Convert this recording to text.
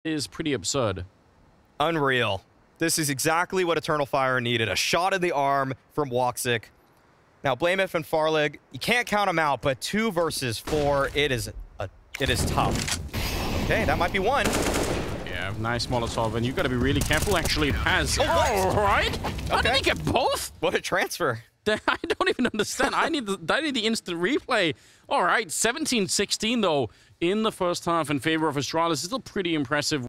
is pretty absurd. Unreal. This is exactly what Eternal Fire needed. A shot in the arm from Woxic. Now, Blameth and Farlig, you can't count them out, but 2 versus 4, it is tough. Okay, that might be one. Yeah, nice Molotov, and you've got to be really careful, actually. Paz. Oh, right? How did he get both? What a transfer. I don't even understand. I need the instant replay. All right, 17-16, though, in the first half in favor of Astralis. Is still pretty impressive.